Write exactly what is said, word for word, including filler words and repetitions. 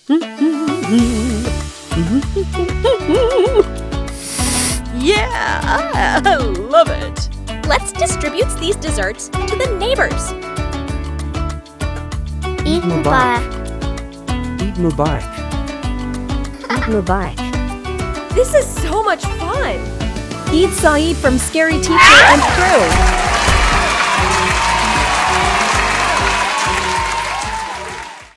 Yeah, I love it. Let's distribute these desserts to the neighbors. Eid Mubarak. Eid Mubarak. Eid Mubarak. This is so much fun! Eid Saeed from Scary Teacher and crew.